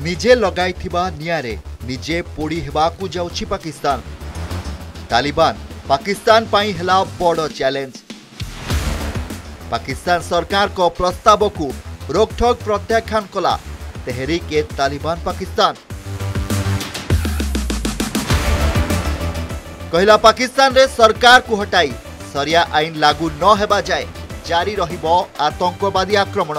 निजे लगाइथिबा नियारे निजे पोड़ी हेबाकू जाउछि पाकिस्तान। तालिबान पाकिस्तान पाई हेला बड़ चैलेंज। पाकिस्तान सरकार को प्रस्ताव को रोकठोक प्रत्याख्यान कला तहरीक ए तालिबान पाकिस्तान। कहला पाकिस्तान रे सरकार को हटाई सरिया आईन लागू न हेबा जाए जारी रहिबो आतंकवादी आक्रमण।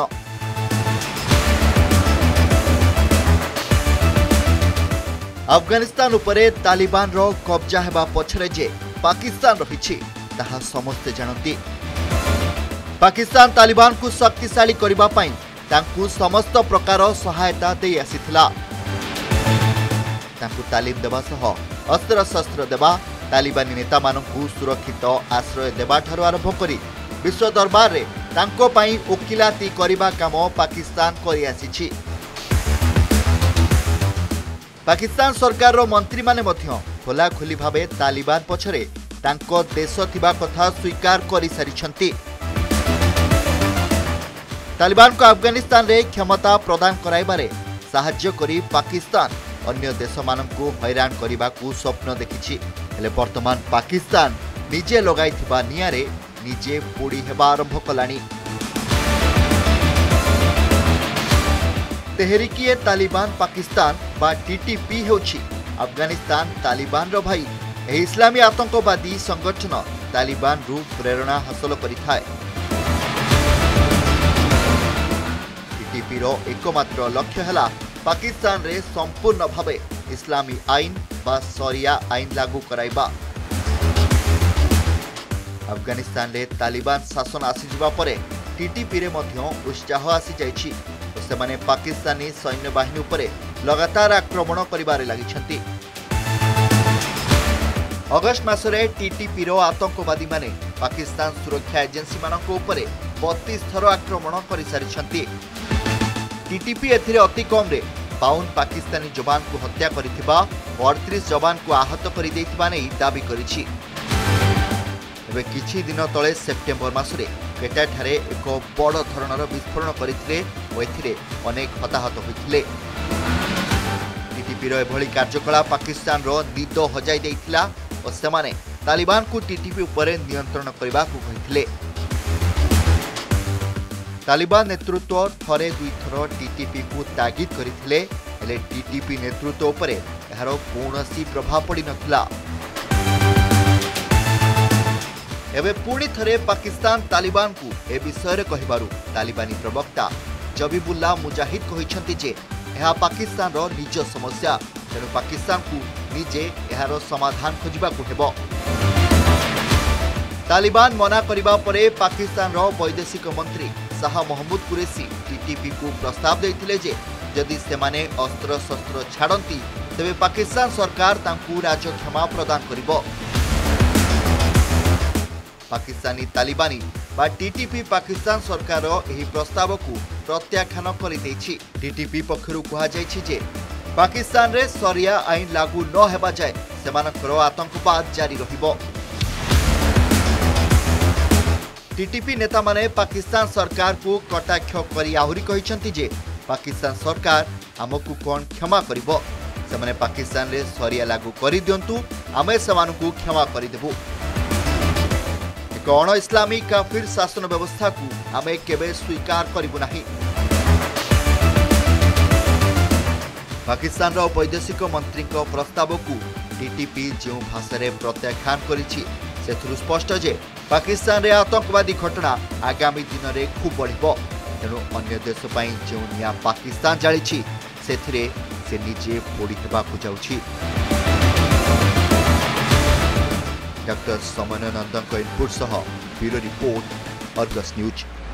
अफगानिस्तान उपरे तालिबान रो कब्जा हेबा पछरे जे पाकिस्तान रहिछि ताहा समस्ते जानती। पाकिस्तान तालिबान को शक्तिशाली करबा पई तांकु समस्त प्रकार सहायता दे आसीथिला। तांकु तालीम देबा सह अस्त्र शस्त्र देबा, तालिबानी नेता मानकु सुरक्षित आश्रय देबा ठारो आरंभ करी विश्व दरबार रे तांको पई ओकिलाती करबा काम पाकिस्तान करि आसीछि। पाकिस्तान सरकार रो मंत्री माने मध्य खोला खोली भाबे तालिबान पछरे तांको देश थिबा कथा स्वीकार करि सारिछंती। तालिबान को अफगानिस्तान रे क्षमता प्रदान कराइबारे साहाय्य करी पाकिस्तान अन्य देश मानकु हैरान करिबाकू स्वप्न देखिछि। हेले वर्तमान पाकिस्तान निजे लगाइथिबा नियारे निजे पोड़ी हेबा आरंभ कलानी। तेहरीकी ए तालिबान पाकिस्तान बा टीटीपी हेउछि अफगानिस्तान तालिबान रो भाई। एही इस्लामी आतंकवादी संगठन तालिबान रु प्रेरणा हासिल करिथाय। टीटीपी रो एकमात्र लक्ष्य हला पाकिस्तान रे संपूर्ण भावे इस्लामी आईन बा शरिया आईन लागू कराइबा। अफगानिस्तान रे तालिबान शासन आसी जिबा परे टीटीपी रे मध्य उत्साह आसी जाइछि। सेमाने पाकिस्तानी सैन्य बाहिनी उपरे लगातार आक्रमण करिबारे लागिछंती। अगस्त मासरे टीटीपी रो आतंकवादी माने पाकिस्तान सुरक्षा एजेंसी मानक उपरे 32 थर आक्रमण करि सारिछंती। टीटीपी एथिरे अति कम रे 52 पाकिस्तानी जवान को हत्या करिथिबा 38 जवान को आहत करि दैथिबा नै दाबी करिछि। एबे किछि दिन तळे सेप्टेम्बर मासरे केटा ठारे एक बड़ धरणर विस्फोरण करथिले ओ एथिरे अनेक हताहत होइथिले। टीटीपी रो एभली कार्यकलाप पाकिस्तान रो निद हजाई दैथिला ओ सेमाने तालिबान को टीटीपी उपरे नियंत्रण करबा को कहिथिले। तालिबान नेतृत्व थरे दुई थर टीटीपी को तागिद करिथिले हेले टीटीपी नेतृत्व उपरे एहार कोनोसी प्रभाव पड़ी नथिला। एबे पुणी थरे पाकिस्तान तालिबान को ए विषय रे कहिबारु तालिबानी प्रवक्ता जबीबुल्लाह मुजाहिद कहिसंती जे एहा पाकिस्तान रो निज समस्या तेणु पाकिस्तान को निजे एहार समाधान खोजिबा को हेबो। तालिबान मना करिबा परे पाकिस्तान रो वैदेशिक मंत्री शाह महमूद कुरैशी टीटीपी को प्रस्ताव देइथिले जे जदि सेमाने अस्त्र शस्त्र छाड़ती तेबे पाकिस्तान सरकार तांकु राजक्षमा प्रदान करिबो। पाकिस्तानी तालिबानी बा टीटीपी पाकिस्तान सरकार एही प्रस्ताव को प्रत्याख्यान करि दैछि। टीटीपी पक्षरु कहा जायछि जे पाकिस्तान रे शरिया आईन लागू न हेबा जाय सेमानकर आतंकवाद जारी रहिबो। टीटीपी नेता माने पाकिस्तान सरकार को कटाक्ष करी आहुरी कहिसंती जे पाकिस्तान सरकार हमकु कोन क्षमा करिबो। सेमाने पाकिस्तान रे शरिया लागू करि दियंतु आमे सेमानकु क्षमा करि देबु। गण इस्लामी काफिर शासन व्यवस्था को आमे केबे स्वीकार करिबु नाही। पाकिस्तान रो वैदेशिक मंत्री को प्रस्ताव को टीटीपी जो भाषा रे प्रत्याख्यान करिछि सेथुरु स्पष्ट जे पाकिस्तान रे आतंकवादी घटना आगामी दिन रे खूब बढ़िबो। तेणु अन्य देश पई जो निया पाकिस्तान जालिछि सेथिरे से निजे पोड़ी हेबाकू जाउछि। डॉक्टर समन नंदन इनपुट सह ब्यूरो रिपोर्ट अर्गस न्यूज।